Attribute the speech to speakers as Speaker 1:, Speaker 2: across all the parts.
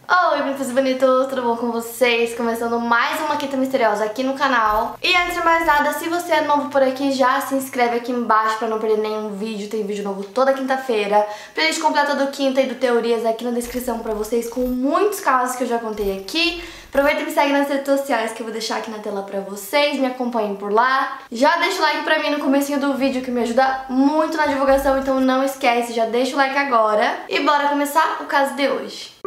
Speaker 1: Oi, bonitos e bonitos, tudo bom com vocês? Começando mais uma Quinta Misteriosa aqui no canal. E antes de mais nada, se você é novo por aqui, já se inscreve aqui embaixo pra não perder nenhum vídeo. Tem vídeo novo toda quinta-feira. Playlist completa do Quinta e do Teorias aqui na descrição pra vocês, com muitos casos que eu já contei aqui. Aproveita e me segue nas redes sociais que eu vou deixar aqui na tela pra vocês, me acompanhem por lá. Já deixa o like pra mim no comecinho do vídeo que me ajuda muito na divulgação, então não esquece, já deixa o like agora. E bora começar o caso de hoje.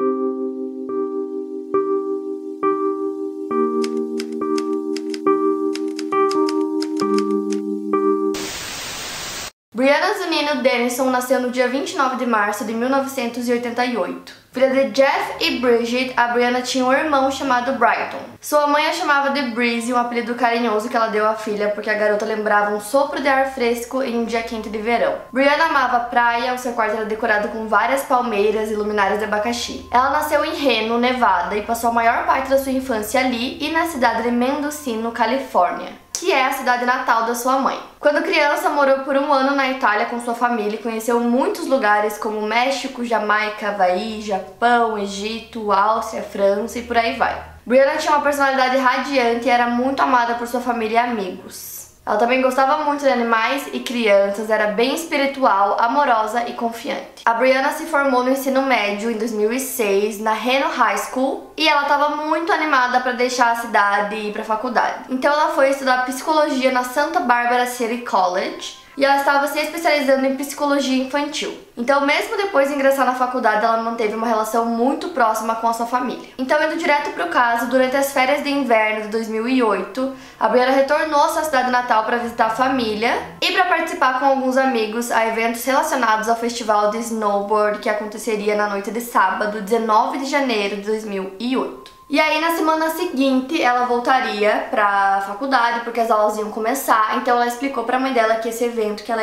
Speaker 1: Brianna Zunino Dennison nasceu no dia 29 de março de 1988. Filha de Jeff e Bridget, a Brianna tinha um irmão chamado Brighton. Sua mãe a chamava de Breezy, um apelido carinhoso que ela deu à filha porque a garota lembrava um sopro de ar fresco em um dia quente de verão. Brianna amava a praia, o seu quarto era decorado com várias palmeiras e luminárias de abacaxi. Ela nasceu em Reno, Nevada, e passou a maior parte da sua infância ali e na cidade de Mendocino, Califórnia, que é a cidade natal da sua mãe. Quando criança, morou por um ano na Itália com sua família e conheceu muitos lugares como México, Jamaica, Havaí, Japão, Egito, Áustria, França e por aí vai. Brianna tinha uma personalidade radiante e era muito amada por sua família e amigos. Ela também gostava muito de animais e crianças, era bem espiritual, amorosa e confiante. A Brianna se formou no ensino médio em 2006 na Reno High School e ela estava muito animada para deixar a cidade e ir para a faculdade. Então ela foi estudar psicologia na Santa Barbara City College e ela estava se especializando em psicologia infantil. Então, mesmo depois de ingressar na faculdade, ela manteve uma relação muito próxima com a sua família. Então, indo direto para o caso, durante as férias de inverno de 2008, a Brianna retornou à sua cidade natal para visitar a família e para participar com alguns amigos a eventos relacionados ao festival de snowboard que aconteceria na noite de sábado, 19 de janeiro de 2008. E aí, na semana seguinte, ela voltaria pra faculdade, porque as aulas iam começar. Então ela explicou pra mãe dela que esse evento que ela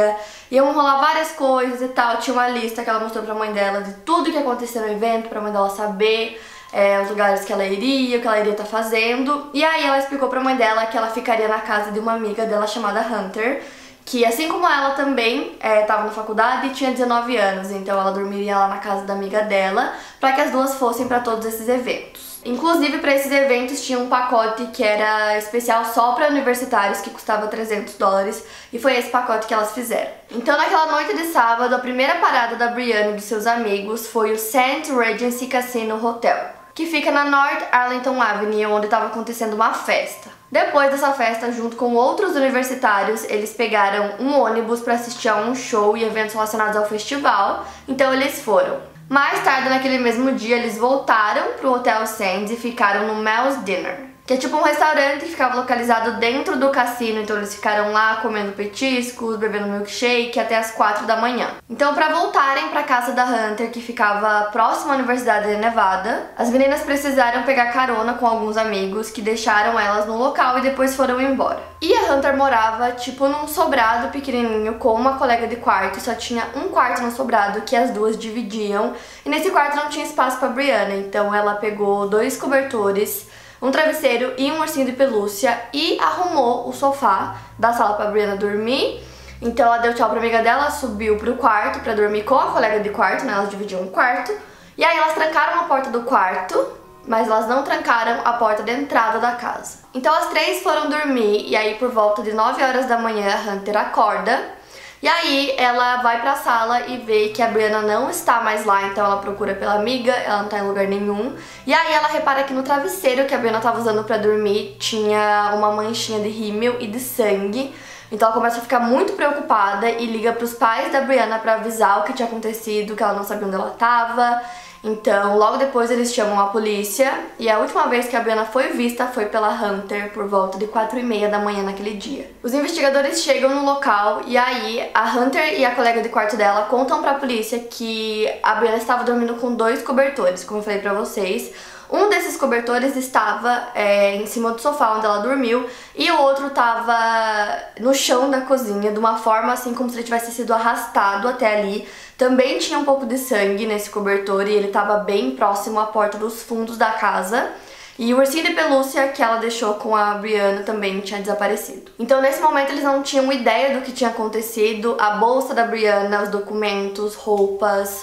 Speaker 1: iam rolar várias coisas e tal. Tinha uma lista que ela mostrou pra mãe dela de tudo que ia acontecer no evento, pra mãe dela saber os lugares que ela iria, o que ela iria estar fazendo. E aí ela explicou pra mãe dela que ela ficaria na casa de uma amiga dela chamada Hunter, que assim como ela também estava na faculdade e tinha 19 anos, então ela dormiria lá na casa da amiga dela, para que as duas fossem para todos esses eventos. Inclusive, para esses eventos tinha um pacote que era especial só para universitários, que custava $300, e foi esse pacote que elas fizeram. Então, naquela noite de sábado, a primeira parada da Brianna e dos seus amigos foi o St. Regency Casino Hotel, que fica na North Arlington Avenue, onde estava acontecendo uma festa. Depois dessa festa, junto com outros universitários, eles pegaram um ônibus para assistir a um show e eventos relacionados ao festival, então eles foram. Mais tarde, naquele mesmo dia, eles voltaram pro Hotel Sands e ficaram no Mel's Dinner, que é tipo um restaurante que ficava localizado dentro do cassino, então eles ficaram lá comendo petiscos, bebendo milkshake até as 4 da manhã. Então, para voltarem para casa da Hunter, que ficava próxima à Universidade de Nevada, as meninas precisaram pegar carona com alguns amigos que deixaram elas no local e depois foram embora. E a Hunter morava tipo num sobrado pequenininho com uma colega de quarto, só tinha um quarto no sobrado que as duas dividiam, e nesse quarto não tinha espaço para Brianna, então ela pegou 2 cobertores, um travesseiro e um ursinho de pelúcia e arrumou o sofá da sala pra Brianna dormir. Então ela deu tchau pra amiga dela, subiu pro quarto pra dormir com a colega de quarto, né? Elas dividiam um quarto. E aí elas trancaram a porta do quarto, mas elas não trancaram a porta de entrada da casa. Então as 3 foram dormir e aí por volta de 9 horas da manhã a Hunter acorda. E aí ela vai pra sala e vê que a Brianna não está mais lá, então ela procura pela amiga, ela não tá em lugar nenhum. E aí ela repara que no travesseiro que a Brianna tava usando pra dormir tinha uma manchinha de rímel e de sangue. Então ela começa a ficar muito preocupada e liga pros pais da Brianna pra avisar o que tinha acontecido, que ela não sabia onde ela tava. Então, logo depois eles chamam a polícia e a última vez que a Brianna foi vista foi pela Hunter por volta de 4h30 da manhã naquele dia. Os investigadores chegam no local e aí a Hunter e a colega de quarto dela contam pra polícia que a Brianna estava dormindo com 2 cobertores, como eu falei pra vocês. Um desses cobertores estava em cima do sofá onde ela dormiu e o outro estava no chão da cozinha, de uma forma assim como se ele tivesse sido arrastado até ali. Também tinha um pouco de sangue nesse cobertor e ele estava bem próximo à porta dos fundos da casa. E o ursinho de pelúcia que ela deixou com a Brianna também tinha desaparecido. Então nesse momento eles não tinham ideia do que tinha acontecido. A bolsa da Brianna, os documentos, roupas,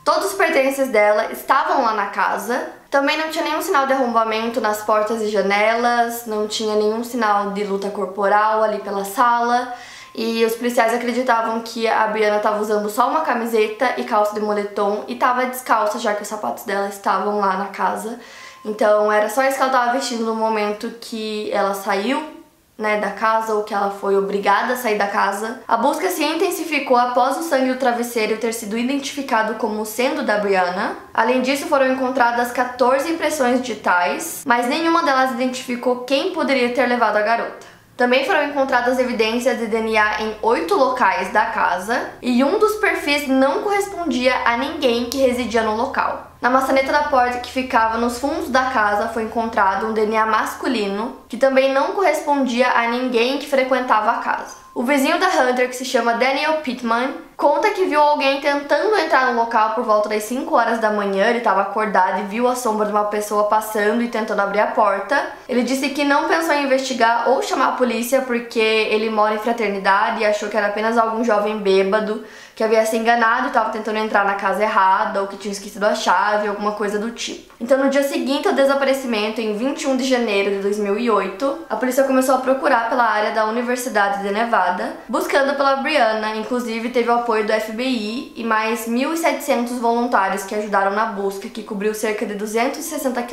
Speaker 1: Todos os pertences dela estavam lá na casa. Também não tinha nenhum sinal de arrombamento nas portas e janelas, não tinha nenhum sinal de luta corporal ali pela sala. E os policiais acreditavam que a Brianna estava usando só uma camiseta e calça de moletom e estava descalça, já que os sapatos dela estavam lá na casa. Então era só isso que ela estava vestindo no momento que ela saiu, né, da casa, ou que ela foi obrigada a sair da casa. A busca se intensificou após o sangue do travesseiro ter sido identificado como sendo da Brianna. Além disso, foram encontradas 14 impressões digitais, mas nenhuma delas identificou quem poderia ter levado a garota. Também foram encontradas evidências de DNA em 8 locais da casa e um dos perfis não correspondia a ninguém que residia no local. Na maçaneta da porta que ficava nos fundos da casa foi encontrado um DNA masculino que também não correspondia a ninguém que frequentava a casa. O vizinho da Hunter, que se chama Daniel Pittman, conta que viu alguém tentando entrar no local por volta das 5 horas da manhã. Ele estava acordado e viu a sombra de uma pessoa passando e tentando abrir a porta. Ele disse que não pensou em investigar ou chamar a polícia porque ele mora em fraternidade e achou que era apenas algum jovem bêbado que havia se enganado e estava tentando entrar na casa errada ou que tinha esquecido a chave, alguma coisa do tipo. Então, no dia seguinte ao desaparecimento, em 21 de janeiro de 2008, a polícia começou a procurar pela área da Universidade de Nevada, buscando pela Brianna. Inclusive, teve o apoio do FBI e mais 1.700 voluntários que ajudaram na busca, que cobriu cerca de 260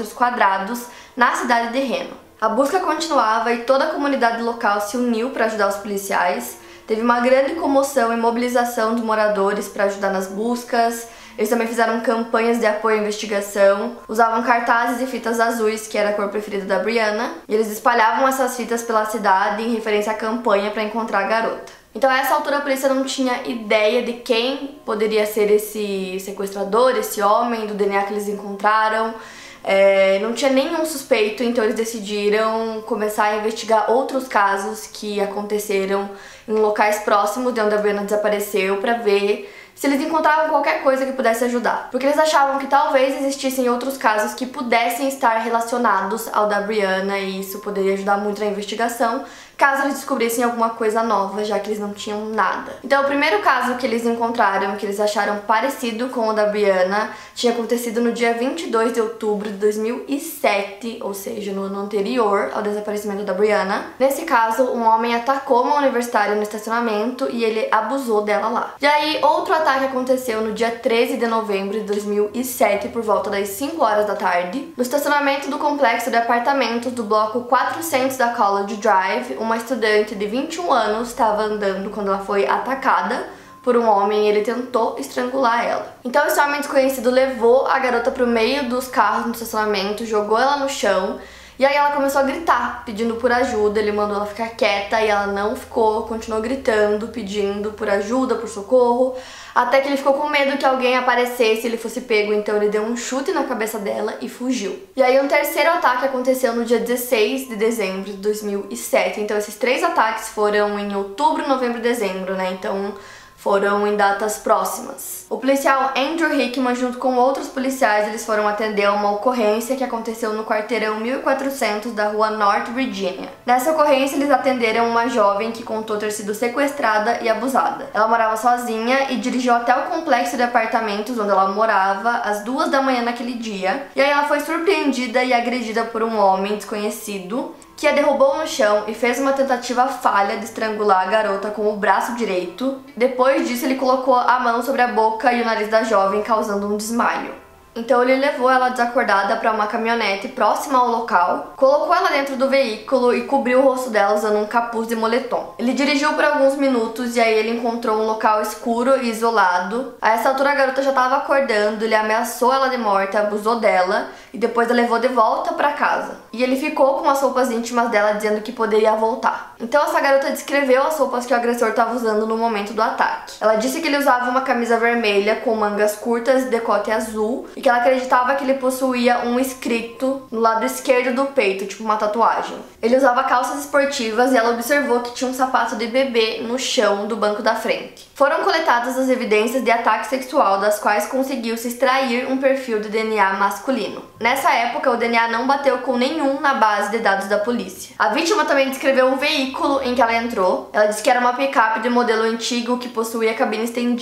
Speaker 1: km² na cidade de Reno. A busca continuava e toda a comunidade local se uniu para ajudar os policiais. Teve uma grande comoção e mobilização de moradores para ajudar nas buscas. Eles também fizeram campanhas de apoio à investigação, usavam cartazes e fitas azuis, que era a cor preferida da Brianna, e eles espalhavam essas fitas pela cidade em referência à campanha para encontrar a garota. Então, a essa altura, a polícia não tinha ideia de quem poderia ser esse sequestrador, esse homem, do DNA que eles encontraram. Não tinha nenhum suspeito, então eles decidiram começar a investigar outros casos que aconteceram em locais próximos de onde a Brianna desapareceu para ver se eles encontravam qualquer coisa que pudesse ajudar. Porque eles achavam que talvez existissem outros casos que pudessem estar relacionados ao da Brianna e isso poderia ajudar muito na investigação, caso eles descobrissem alguma coisa nova, já que eles não tinham nada. Então, o primeiro caso que eles encontraram, que eles acharam parecido com o da Brianna, tinha acontecido no dia 22 de outubro de 2007, ou seja, no ano anterior ao desaparecimento da Brianna. Nesse caso, um homem atacou uma universitária no estacionamento e ele abusou dela lá. E aí, outro ataque aconteceu no dia 13 de novembro de 2007, por volta das 5 horas da tarde, no estacionamento do complexo de apartamentos do bloco 400 da College Drive. Uma estudante de 21 anos estava andando quando ela foi atacada por um homem e ele tentou estrangular ela. Então esse homem desconhecido levou a garota para o meio dos carros no estacionamento, jogou ela no chão e aí ela começou a gritar, pedindo por ajuda. Ele mandou ela ficar quieta e ela não ficou, continuou gritando, pedindo por ajuda, por socorro, até que ele ficou com medo que alguém aparecesse e ele fosse pego, então ele deu um chute na cabeça dela e fugiu. E aí um terceiro ataque aconteceu no dia 16 de dezembro de 2007, então esses 3 ataques foram em outubro, novembro e dezembro, né, então foram em datas próximas. O policial Andrew Hickman, junto com outros policiais, eles foram atender a uma ocorrência que aconteceu no quarteirão 1400 da rua North Virginia. Nessa ocorrência, eles atenderam uma jovem que contou ter sido sequestrada e abusada. Ela morava sozinha e dirigiu até o complexo de apartamentos onde ela morava às 2 da manhã naquele dia. E aí ela foi surpreendida e agredida por um homem desconhecido que a derrubou no chão e fez uma tentativa falha de estrangular a garota com o braço direito. Depois disso, ele colocou a mão sobre a boca e o nariz da jovem, causando um desmaio. Então ele levou ela desacordada para uma caminhonete próxima ao local, colocou ela dentro do veículo e cobriu o rosto dela usando um capuz de moletom. Ele dirigiu por alguns minutos e aí ele encontrou um local escuro e isolado. A essa altura a garota já estava acordando, ele ameaçou ela de morte, abusou dela e depois a levou de volta para casa. E ele ficou com as roupas íntimas dela, dizendo que poderia voltar. Então essa garota descreveu as roupas que o agressor estava usando no momento do ataque. Ela disse que ele usava uma camisa vermelha com mangas curtas e decote azul, e que ela acreditava que ele possuía um escrito no lado esquerdo do peito, tipo uma tatuagem. Ele usava calças esportivas e ela observou que tinha um sapato de bebê no chão do banco da frente. Foram coletadas as evidências de ataque sexual, das quais conseguiu-se extrair um perfil de DNA masculino. Nessa época, o DNA não bateu com nenhum na base de dados da polícia. A vítima também descreveu o veículo em que ela entrou. Ela disse que era uma picape de modelo antigo que possuía cabine estendida.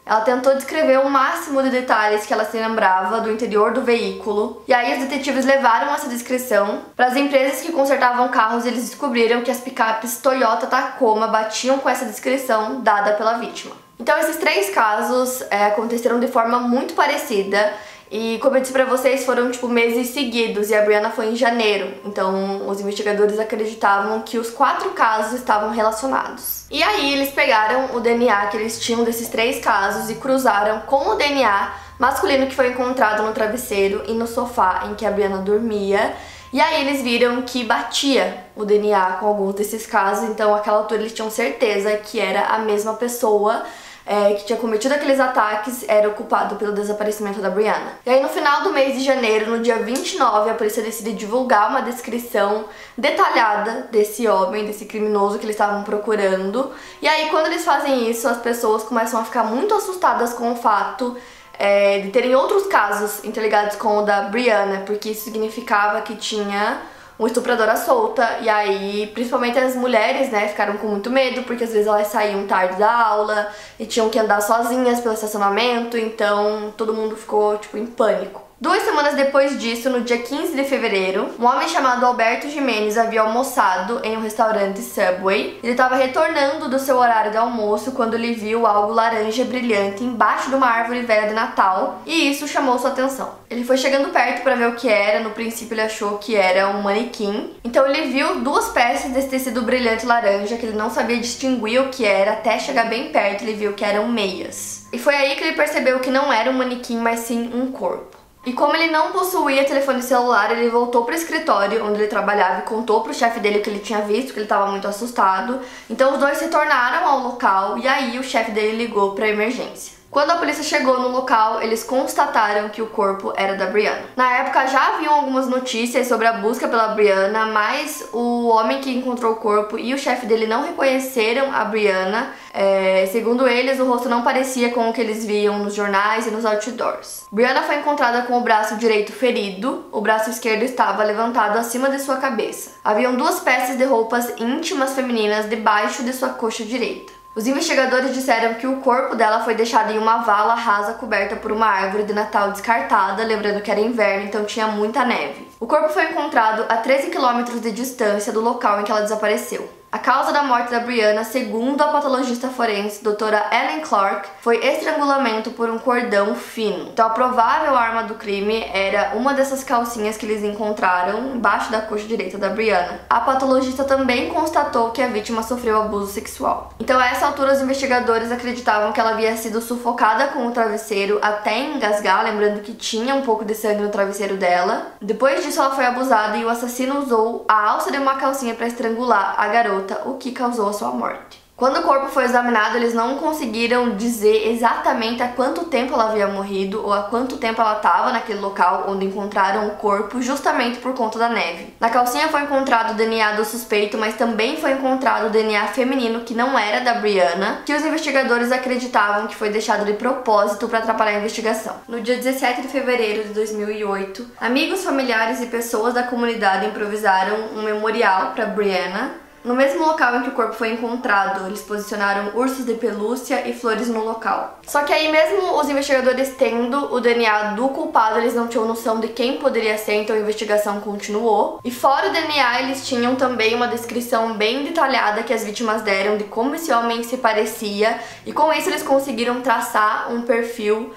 Speaker 1: Ela tentou descrever o máximo de detalhes que ela se lembrava do interior do veículo, e aí os detetives levaram essa descrição para as empresas que consertavam carros. Eles descobriram que as picapes Toyota Tacoma batiam com essa descrição dada pela vítima. Então esses 3 casos aconteceram de forma muito parecida. E como eu disse pra vocês, foram tipo meses seguidos e a Brianna foi em janeiro. Então os investigadores acreditavam que os 4 casos estavam relacionados. E aí eles pegaram o DNA que eles tinham desses 3 casos e cruzaram com o DNA masculino que foi encontrado no travesseiro e no sofá em que a Brianna dormia. E aí eles viram que batia o DNA com alguns desses casos. Então àquela altura eles tinham certeza que era a mesma pessoa que tinha cometido aqueles ataques, era o culpado pelo desaparecimento da Brianna. E aí no final do mês de janeiro, no dia 29, a polícia decide divulgar uma descrição detalhada desse homem, desse criminoso que eles estavam procurando. E aí quando eles fazem isso, as pessoas começam a ficar muito assustadas com o fato de terem outros casos interligados com o da Brianna, porque isso significava que tinha um estuprador à solta. E aí, principalmente as mulheres, né, ficaram com muito medo, porque às vezes elas saíam tarde da aula e tinham que andar sozinhas pelo estacionamento, então todo mundo ficou, tipo, em pânico. 2 semanas depois disso, no dia 15 de fevereiro, um homem chamado Alberto Jimenez havia almoçado em um restaurante Subway. Ele estava retornando do seu horário de almoço quando ele viu algo laranja brilhante embaixo de uma árvore velha de Natal, e isso chamou sua atenção. Ele foi chegando perto para ver o que era. No princípio ele achou que era um manequim, então ele viu 2 peças desse tecido brilhante laranja que ele não sabia distinguir o que era. Até chegar bem perto ele viu que eram meias, e foi aí que ele percebeu que não era um manequim, mas sim um corpo. E como ele não possuía telefone celular, ele voltou para o escritório onde ele trabalhava e contou para o chefe dele o que ele tinha visto, que ele estava muito assustado. Então os dois retornaram ao local e aí o chefe dele ligou para a emergência. Quando a polícia chegou no local, eles constataram que o corpo era da Brianna. Na época já haviam algumas notícias sobre a busca pela Brianna, mas o homem que encontrou o corpo e o chefe dele não reconheceram a Brianna. Segundo eles, o rosto não parecia com o que eles viam nos jornais e nos outdoors. Brianna foi encontrada com o braço direito ferido, o braço esquerdo estava levantado acima de sua cabeça. Haviam 2 peças de roupas íntimas femininas debaixo de sua coxa direita. Os investigadores disseram que o corpo dela foi deixado em uma vala rasa coberta por uma árvore de Natal descartada, lembrando que era inverno, então tinha muita neve. O corpo foi encontrado a 13 quilômetros de distância do local em que ela desapareceu. A causa da morte da Brianna, segundo a patologista forense doutora Ellen Clark, foi estrangulamento por um cordão fino. Então a provável arma do crime era uma dessas calcinhas que eles encontraram embaixo da coxa direita da Brianna. A patologista também constatou que a vítima sofreu abuso sexual. Então a essa altura os investigadores acreditavam que ela havia sido sufocada com o travesseiro até engasgar, lembrando que tinha um pouco de sangue no travesseiro dela. Depois disso ela foi abusada e o assassino usou a alça de uma calcinha para estrangular a garota, o que causou a sua morte. Quando o corpo foi examinado, eles não conseguiram dizer exatamente há quanto tempo ela havia morrido ou há quanto tempo ela estava naquele local onde encontraram o corpo, justamente por conta da neve. Na calcinha foi encontrado o DNA do suspeito, mas também foi encontrado o DNA feminino que não era da Brianna, que os investigadores acreditavam que foi deixado de propósito para atrapalhar a investigação. No dia 17 de fevereiro de 2008, amigos, familiares e pessoas da comunidade improvisaram um memorial para Brianna. No mesmo local em que o corpo foi encontrado, eles posicionaram ursos de pelúcia e flores no local. Só que aí mesmo os investigadores tendo o DNA do culpado, eles não tinham noção de quem poderia ser, então a investigação continuou. E fora o DNA, eles tinham também uma descrição bem detalhada que as vítimas deram de como esse homem se parecia, e com isso eles conseguiram traçar um perfil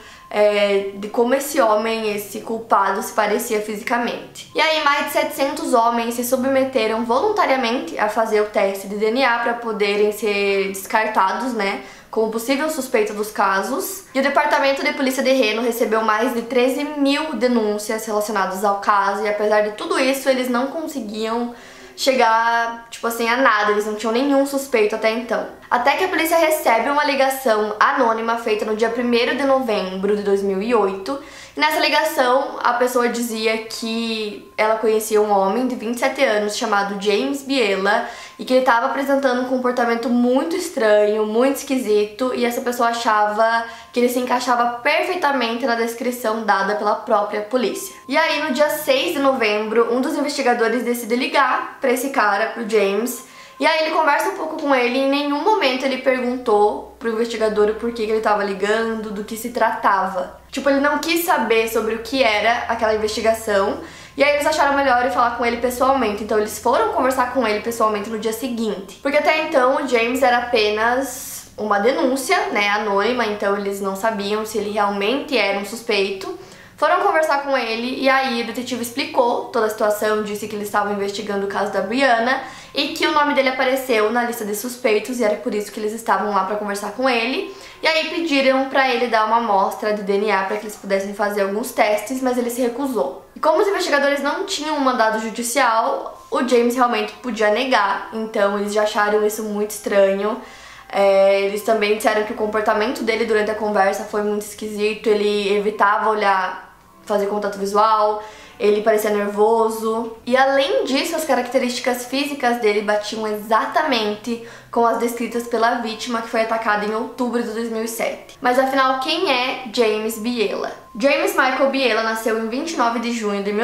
Speaker 1: de como esse homem, esse culpado, se parecia fisicamente. E aí mais de 700 homens se submeteram voluntariamente a fazer o teste de DNA para poderem ser descartados, né, como possível suspeito dos casos. E o Departamento de Polícia de Reno recebeu mais de 13 mil denúncias relacionadas ao caso, e apesar de tudo isso, eles não conseguiam chegar, tipo assim, a nada, eles não tinham nenhum suspeito até então. Até que a polícia recebe uma ligação anônima feita no dia 1º de novembro de 2008. E nessa ligação, a pessoa dizia que ela conhecia um homem de 27 anos chamado James Biela e que ele estava apresentando um comportamento muito estranho, muito esquisito, e essa pessoa achava que ele se encaixava perfeitamente na descrição dada pela própria polícia. E aí, no dia 6 de novembro, um dos investigadores decide ligar para esse cara, pro James, E aí ele conversa um pouco com ele e em nenhum momento ele perguntou pro investigador o porquê que ele tava ligando, do que se tratava. Tipo, ele não quis saber sobre o que era aquela investigação. E aí eles acharam melhor ir falar com ele pessoalmente, então eles foram conversar com ele pessoalmente no dia seguinte. Porque até então o James era apenas uma denúncia, né, anônima, então eles não sabiam se ele realmente era um suspeito. Foram conversar com ele e aí o detetive explicou toda a situação, disse que eles estavam investigando o caso da Brianna e que o nome dele apareceu na lista de suspeitos e era por isso que eles estavam lá pra conversar com ele. E aí pediram pra ele dar uma amostra de DNA pra que eles pudessem fazer alguns testes, mas ele se recusou. E como os investigadores não tinham um mandado judicial, o James realmente podia negar, então eles já acharam isso muito estranho. Eles também disseram que o comportamento dele durante a conversa foi muito esquisito, ele evitava olhar, fazer contato visual, ele parecia nervoso. E além disso, as características físicas dele batiam exatamente com as descritas pela vítima, que foi atacada em outubro de 2007. Mas afinal, quem é James Biela? James Michael Biela nasceu em 29 de junho de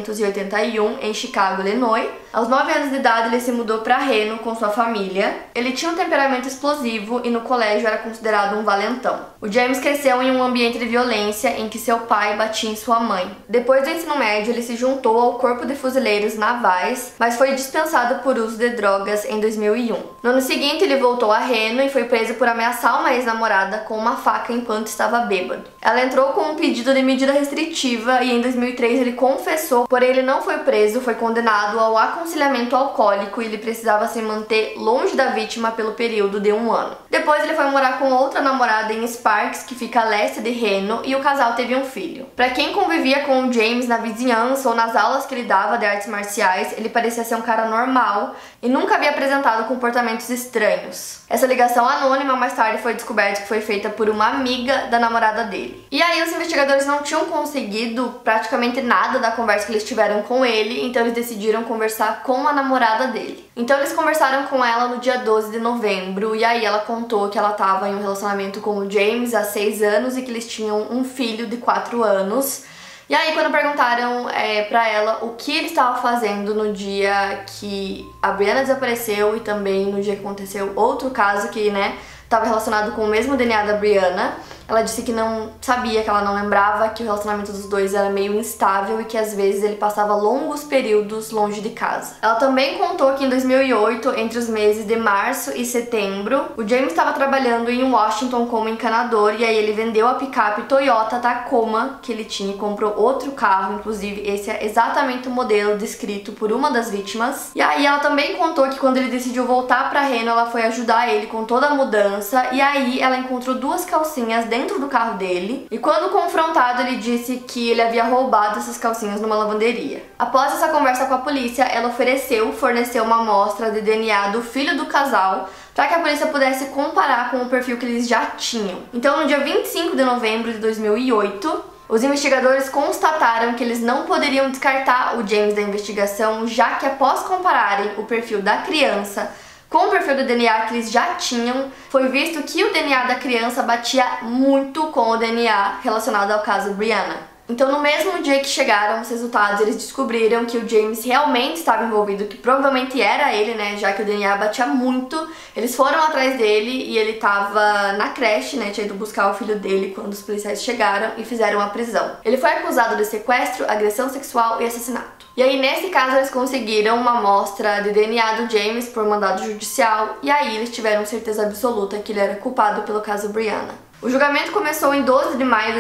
Speaker 1: 1981 em Chicago, Illinois. Aos 9 anos de idade, ele se mudou para Reno com sua família. Ele tinha um temperamento explosivo e no colégio era considerado um valentão. O James cresceu em um ambiente de violência em que seu pai batia em sua mãe. Depois do ensino médio, ele se juntou ao Corpo de Fuzileiros Navais, mas foi dispensado por uso de drogas em 2001. No ano seguinte, ele voltou a Reno e foi preso por ameaçar uma ex-namorada com uma faca enquanto estava bêbado. Ela entrou com um pedido de medida restritiva e em 2003 ele confessou, porém ele não foi preso, foi condenado ao aconselhamento alcoólico e ele precisava se manter longe da vítima pelo período de 1 ano. Depois ele foi morar com outra namorada em Sparks, que fica a leste de Reno, e o casal teve um filho. Para quem convivia com o James na vizinhança ou nas aulas que ele dava de artes marciais, ele parecia ser um cara normal e nunca havia apresentado comportamentos estranhos. Essa ligação anônima mais tarde foi descoberta que foi feita por uma amiga da namorada dele. E aí os investigadores não tinham conseguido praticamente nada da conversa que eles tiveram com ele, então eles decidiram conversar com a namorada dele. Então eles conversaram com ela no dia 12 de novembro e aí ela contou que ela estava em um relacionamento com o James há 6 anos e que eles tinham um filho de 4 anos. E aí quando perguntaram pra ela o que ele estava fazendo no dia que a Brianna desapareceu e também no dia que aconteceu outro caso que, né, estava relacionado com o mesmo DNA da Brianna, ela disse que não sabia, que ela não lembrava, que o relacionamento dos dois era meio instável e que às vezes ele passava longos períodos longe de casa. Ela também contou que em 2008, entre os meses de março e setembro, o James estava trabalhando em Washington como encanador e aí ele vendeu a picape Toyota Tacoma que ele tinha e comprou outro carro, inclusive esse é exatamente o modelo descrito por uma das vítimas. E aí ela também contou que quando ele decidiu voltar para Reno, ela foi ajudar ele com toda a mudança e aí ela encontrou 2 calcinhas dentro do carro dele e quando confrontado ele disse que ele havia roubado essas calcinhas numa lavanderia. Após essa conversa com a polícia, ela forneceu uma amostra de DNA do filho do casal para que a polícia pudesse comparar com o perfil que eles já tinham. Então no dia 25 de novembro de 2008, os investigadores constataram que eles não poderiam descartar o James da investigação, já que após compararem o perfil da criança com o perfil do DNA que eles já tinham, foi visto que o DNA da criança batia muito com o DNA relacionado ao caso Brianna. Então, no mesmo dia que chegaram os resultados, eles descobriram que o James realmente estava envolvido, que provavelmente era ele, né, já que o DNA batia muito. Eles foram atrás dele e ele estava na creche, né, tinha ido buscar o filho dele quando os policiais chegaram e fizeram a prisão. Ele foi acusado de sequestro, agressão sexual e assassinato. E aí, nesse caso, eles conseguiram uma amostra de DNA do James por mandado judicial e aí eles tiveram certeza absoluta que ele era culpado pelo caso Brianna. O julgamento começou em 12 de maio de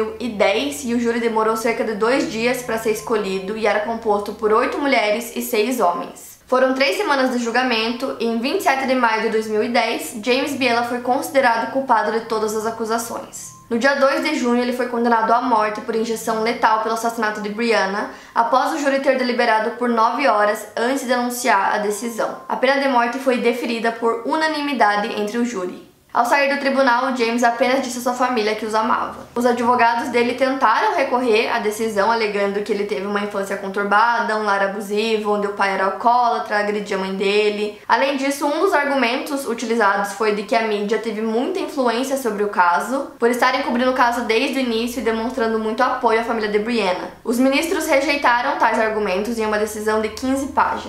Speaker 1: 2010 e o júri demorou cerca de 2 dias para ser escolhido e era composto por 8 mulheres e 6 homens. Foram 3 semanas de julgamento e em 27 de maio de 2010, James Biela foi considerado culpado de todas as acusações. No dia 2 de junho, ele foi condenado à morte por injeção letal pelo assassinato de Brianna, após o júri ter deliberado por 9 horas antes de anunciar a decisão. A pena de morte foi deferida por unanimidade entre o júri. Ao sair do tribunal, James apenas disse à sua família que os amava. Os advogados dele tentaram recorrer à decisão, alegando que ele teve uma infância conturbada, um lar abusivo, onde o pai era alcoólatra, agredia a mãe dele. Além disso, um dos argumentos utilizados foi de que a mídia teve muita influência sobre o caso, por estarem cobrindo o caso desde o início e demonstrando muito apoio à família de Brianna. Os ministros rejeitaram tais argumentos em uma decisão de 15 páginas.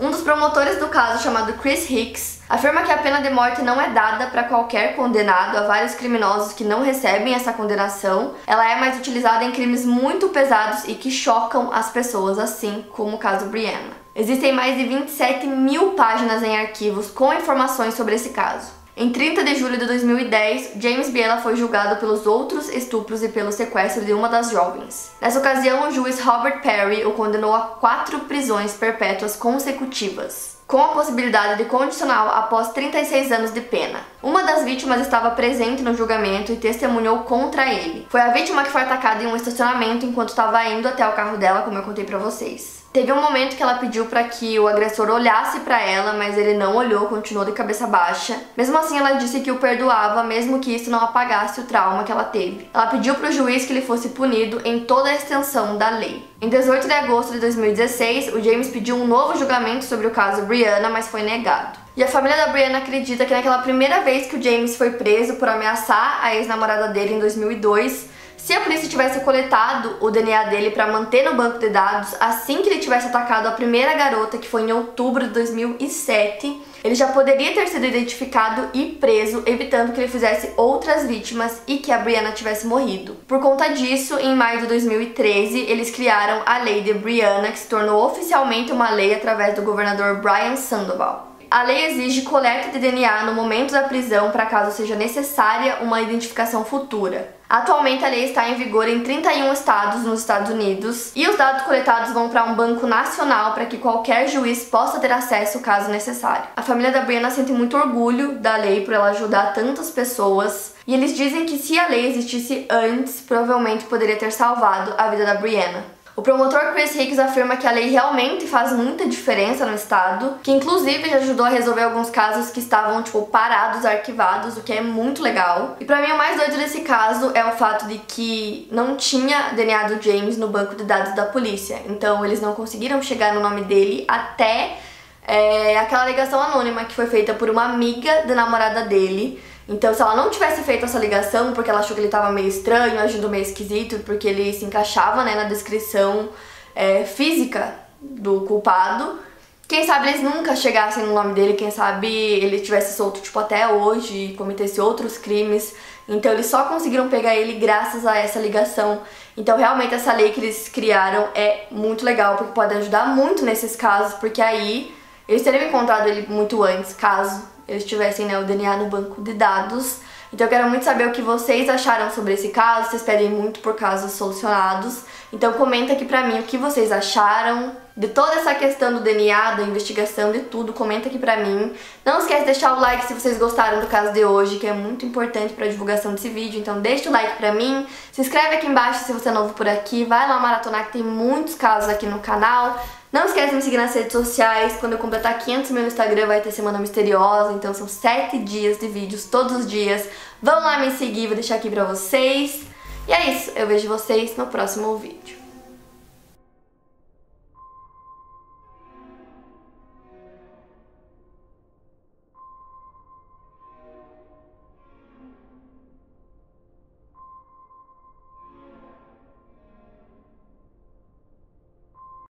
Speaker 1: Um dos promotores do caso, chamado Chris Hicks, afirma que a pena de morte não é dada para qualquer condenado. Há vários criminosos que não recebem essa condenação. Ela é mais utilizada em crimes muito pesados e que chocam as pessoas, assim como o caso Brianna. Existem mais de 27 mil páginas em arquivos com informações sobre esse caso. Em 30 de julho de 2010, James Biela foi julgado pelos outros estupros e pelo sequestro de uma das jovens. Nessa ocasião, o juiz Robert Perry o condenou a 4 prisões perpétuas consecutivas, com a possibilidade de condicional após 36 anos de pena. Uma das vítimas estava presente no julgamento e testemunhou contra ele. Foi a vítima que foi atacada em um estacionamento enquanto estava indo até o carro dela, como eu contei pra vocês. Teve um momento que ela pediu para que o agressor olhasse para ela, mas ele não olhou, continuou de cabeça baixa. Mesmo assim, ela disse que o perdoava, mesmo que isso não apagasse o trauma que ela teve. Ela pediu para o juiz que ele fosse punido em toda a extensão da lei. Em 18 de agosto de 2016, o James pediu um novo julgamento sobre o caso Brianna, mas foi negado. E a família da Brianna acredita que naquela primeira vez que o James foi preso por ameaçar a ex-namorada dele em 2002, se a polícia tivesse coletado o DNA dele para manter no banco de dados assim que ele tivesse atacado a primeira garota, que foi em outubro de 2007, ele já poderia ter sido identificado e preso, evitando que ele fizesse outras vítimas e que a Brianna tivesse morrido. Por conta disso, em maio de 2013, eles criaram a Lei de Brianna, que se tornou oficialmente uma lei através do governador Brian Sandoval. A lei exige coleta de DNA no momento da prisão para caso seja necessária uma identificação futura. Atualmente a lei está em vigor em 31 estados nos Estados Unidos e os dados coletados vão para um banco nacional para que qualquer juiz possa ter acesso caso necessário. A família da Brianna sente muito orgulho da lei por ela ajudar tantas pessoas e eles dizem que se a lei existisse antes, provavelmente poderia ter salvado a vida da Brianna. O promotor Chris Hicks afirma que a lei realmente faz muita diferença no estado, que inclusive já ajudou a resolver alguns casos que estavam, parados, arquivados, o que é muito legal. E pra mim o mais doido desse caso é o fato de que não tinha DNA do James no banco de dados da polícia, então eles não conseguiram chegar no nome dele até aquela ligação anônima que foi feita por uma amiga da namorada dele. Então, se ela não tivesse feito essa ligação, porque ela achou que ele estava meio estranho, agindo meio esquisito, porque ele se encaixava, na descrição física do culpado, quem sabe eles nunca chegassem no nome dele, quem sabe ele tivesse solto, até hoje e cometesse outros crimes. Então, eles só conseguiram pegar ele graças a essa ligação. Então, realmente, essa lei que eles criaram é muito legal, porque pode ajudar muito nesses casos, porque aí eles teriam encontrado ele muito antes, caso eles tivessem o DNA no banco de dados. Então eu quero muito saber o que vocês acharam sobre esse caso, vocês pedem muito por casos solucionados. Então comenta aqui pra mim o que vocês acharam de toda essa questão do DNA, da investigação, de tudo, comenta aqui pra mim. Não esquece de deixar o like se vocês gostaram do caso de hoje, que é muito importante pra divulgação desse vídeo, então deixa o like pra mim, se inscreve aqui embaixo se você é novo por aqui, vai lá maratonar que tem muitos casos aqui no canal. Não esquece de me seguir nas redes sociais, quando eu completar 500 mil no Instagram vai ter Semana Misteriosa, então são 7 dias de vídeos todos os dias. Vão lá me seguir, vou deixar aqui pra vocês. E é isso, eu vejo vocês no próximo vídeo.